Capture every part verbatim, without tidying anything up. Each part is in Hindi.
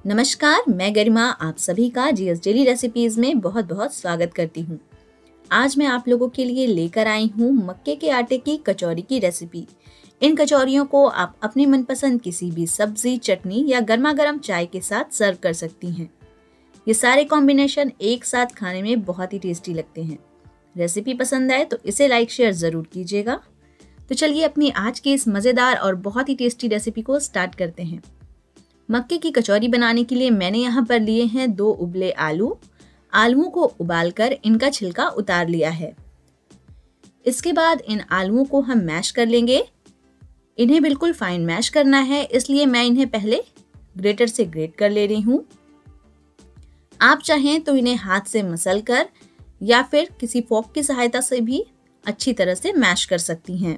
नमस्कार, मैं गरिमा आप सभी का जीएस डेली रेसिपीज में बहुत बहुत स्वागत करती हूँ। आज मैं आप लोगों के लिए लेकर आई हूँ मक्के के आटे की कचौरी की रेसिपी। इन कचौरियों को आप अपनी मनपसंद किसी भी सब्जी, चटनी या गर्मा गर्म चाय के साथ सर्व कर सकती हैं। ये सारे कॉम्बिनेशन एक साथ खाने में बहुत ही टेस्टी लगते हैं। रेसिपी पसंद आए तो इसे लाइक शेयर ज़रूर कीजिएगा। तो चलिए अपनी आज की इस मज़ेदार और बहुत ही टेस्टी रेसिपी को स्टार्ट करते हैं। मक्के की कचौरी बनाने के लिए मैंने यहाँ पर लिए हैं दो उबले आलू। आलूओं को उबालकर इनका छिलका उतार लिया है। इसके बाद इन आलूओं को हम मैश कर लेंगे। इन्हें बिल्कुल फाइन मैश करना है, इसलिए मैं इन्हें पहले ग्रेटर से ग्रेट कर ले रही हूँ। आप चाहें तो इन्हें हाथ से मसल कर या फिर किसी फोक की सहायता से भी अच्छी तरह से मैश कर सकती हैं।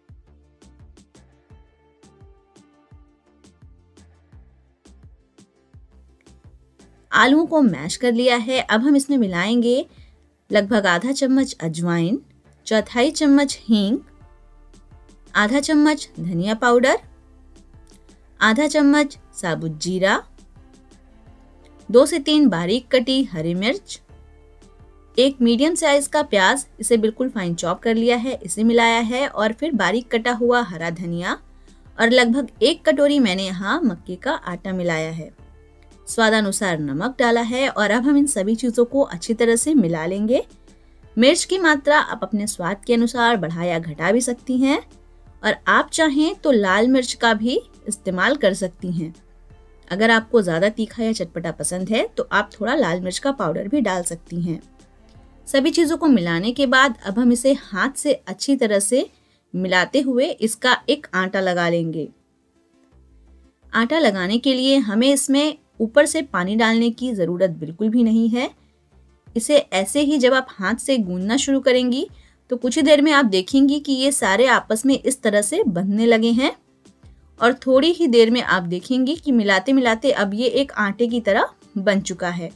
आलूओं को मैश कर लिया है। अब हम इसमें मिलाएंगे लगभग आधा चम्मच अजवाइन, चौथाई चम्मच हींग, आधा चम्मच धनिया पाउडर, आधा चम्मच साबुत जीरा, दो से तीन बारीक कटी हरी मिर्च, एक मीडियम साइज का प्याज, इसे बिल्कुल फाइन चॉप कर लिया है, इसे मिलाया है और फिर बारीक कटा हुआ हरा धनिया और लगभग एक कटोरी मैंने यहाँ मक्के का आटा मिलाया है। स्वादानुसार नमक डाला है और अब हम इन सभी चीज़ों को अच्छी तरह से मिला लेंगे। मिर्च की मात्रा आप अपने स्वाद के अनुसार बढ़ा या घटा भी सकती हैं और आप चाहें तो लाल मिर्च का भी इस्तेमाल कर सकती हैं। अगर आपको ज़्यादा तीखा या चटपटा पसंद है तो आप थोड़ा लाल मिर्च का पाउडर भी डाल सकती हैं। सभी चीज़ों को मिलाने के बाद अब हम इसे हाथ से अच्छी तरह से मिलाते हुए इसका एक आटा लगा लेंगे। आटा लगाने के लिए हमें इसमें ऊपर से पानी डालने की ज़रूरत बिल्कुल भी नहीं है। इसे ऐसे ही जब आप हाथ से गूंदना शुरू करेंगी तो कुछ ही देर में आप देखेंगी कि ये सारे आपस में इस तरह से बंधने लगे हैं और थोड़ी ही देर में आप देखेंगी कि मिलाते मिलाते अब ये एक आटे की तरह बन चुका है।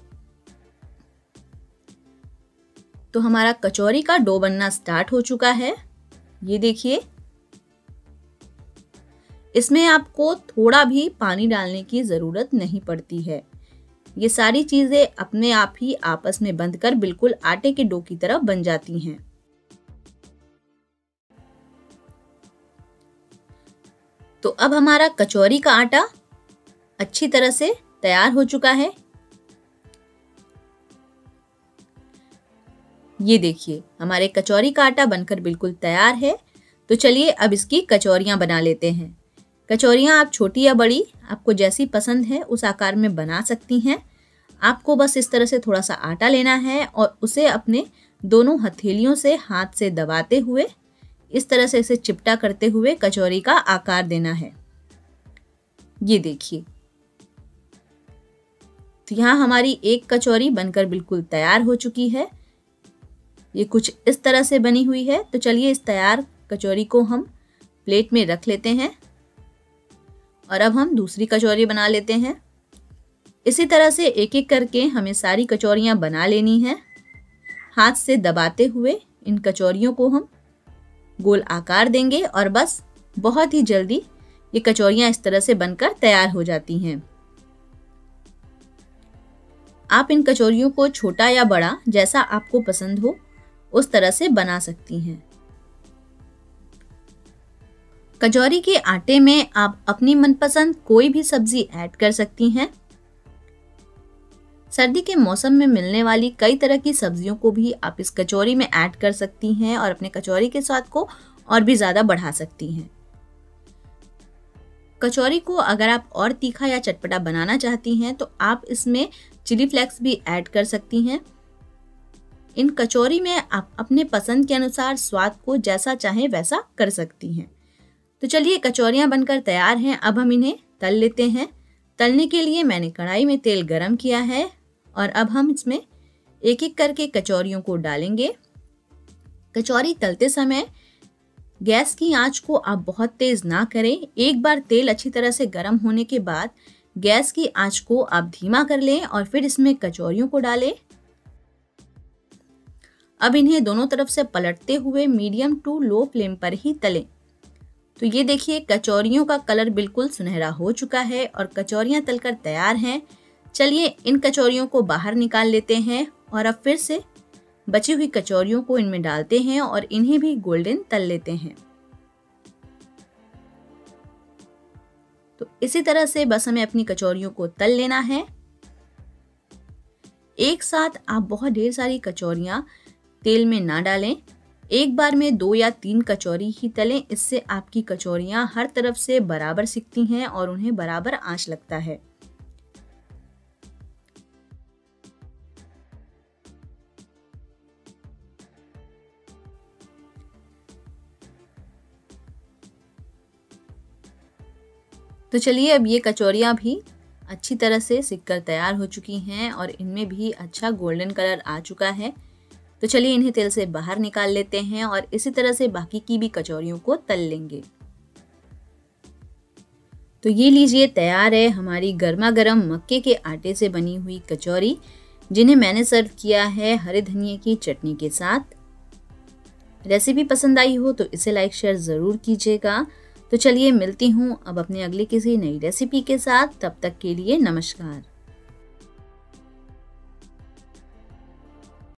तो हमारा कचौरी का डो बनना स्टार्ट हो चुका है। ये देखिए, इसमें आपको थोड़ा भी पानी डालने की ज़रूरत नहीं पड़ती है। ये सारी चीज़ें अपने आप ही आपस में बंधकर बिल्कुल आटे के डो की तरह बन जाती हैं। तो अब हमारा कचौरी का आटा अच्छी तरह से तैयार हो चुका है। ये देखिए, हमारे कचौरी का आटा बनकर बिल्कुल तैयार है। तो चलिए अब इसकी कचौरियाँ बना लेते हैं। कचौरियाँ आप छोटी या बड़ी, आपको जैसी पसंद है उस आकार में बना सकती हैं। आपको बस इस तरह से थोड़ा सा आटा लेना है और उसे अपने दोनों हथेलियों से हाथ से दबाते हुए इस तरह से इसे चिपटा करते हुए कचौरी का आकार देना है। ये देखिए, तो यहाँ हमारी एक कचौरी बनकर बिल्कुल तैयार हो चुकी है। ये कुछ इस तरह से बनी हुई है। तो चलिए इस तैयार कचौरी को हम प्लेट में रख लेते हैं और अब हम दूसरी कचौरी बना लेते हैं। इसी तरह से एक एक करके हमें सारी कचौरियाँ बना लेनी है। हाथ से दबाते हुए इन कचौरियों को हम गोल आकार देंगे और बस बहुत ही जल्दी ये कचौरियाँ इस तरह से बनकर तैयार हो जाती हैं। आप इन कचौरियों को छोटा या बड़ा जैसा आपको पसंद हो उस तरह से बना सकती हैं। कचौरी के आटे में आप अपनी मनपसंद कोई भी सब्जी ऐड कर सकती हैं। सर्दी के मौसम में मिलने वाली कई तरह की सब्जियों को भी आप इस कचौरी में ऐड कर सकती हैं और अपने कचौरी के स्वाद को और भी ज़्यादा बढ़ा सकती हैं। कचौरी को अगर आप और तीखा या चटपटा बनाना चाहती हैं तो आप इसमें चिली फ्लेक्स भी ऐड कर सकती हैं। इन कचौरी में आप अपने पसंद के अनुसार स्वाद को जैसा चाहें वैसा कर सकती हैं। तो चलिए कचौरियाँ बनकर तैयार हैं। अब हम इन्हें तल लेते हैं। तलने के लिए मैंने कढ़ाई में तेल गरम किया है और अब हम इसमें एक एक करके कचौरियों को डालेंगे। कचौरी तलते समय गैस की आंच को आप बहुत तेज ना करें। एक बार तेल अच्छी तरह से गर्म होने के बाद गैस की आंच को आप धीमा कर लें और फिर इसमें कचौरियों को डालें। अब इन्हें दोनों तरफ से पलटते हुए मीडियम टू लो फ्लेम पर ही तलें। तो ये देखिए कचौरियों का कलर बिल्कुल सुनहरा हो चुका है और कचौरियाँ तलकर तैयार हैं। चलिए इन कचौरियों को बाहर निकाल लेते हैं और अब फिर से बची हुई कचौरियों को इनमें डालते हैं और इन्हें भी गोल्डन तल लेते हैं। तो इसी तरह से बस हमें अपनी कचौरियों को तल लेना है। एक साथ आप बहुत ढेर सारी कचौरियां तेल में ना डालें, एक बार में दो या तीन कचौरी ही तलें। इससे आपकी कचौरियां हर तरफ से बराबर सिकती हैं और उन्हें बराबर आंच लगता है। तो चलिए अब ये कचौरियाँ भी अच्छी तरह से सिककर तैयार हो चुकी हैं और इनमें भी अच्छा गोल्डन कलर आ चुका है। तो चलिए इन्हें तेल से बाहर निकाल लेते हैं और इसी तरह से बाकी की भी कचौरियों को तल लेंगे। तो ये लीजिए तैयार है हमारी गर्मा गर्म मक्के के आटे से बनी हुई कचौरी, जिन्हें मैंने सर्व किया है हरे धनिए की चटनी के साथ। रेसिपी पसंद आई हो तो इसे लाइक शेयर ज़रूर कीजिएगा। तो चलिए मिलती हूँ अब अपने अगले किसी नई रेसिपी के साथ। तब तक के लिए नमस्कार।